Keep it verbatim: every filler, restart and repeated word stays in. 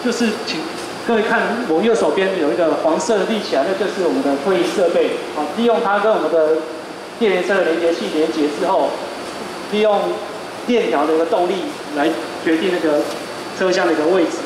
就是请各位看我右手边有一个黄色立起来，那就是我们的会议设备啊，利用它跟我们的电联车的连接器连接之后，利用链条的一个动力来决定那个车厢的一个位置。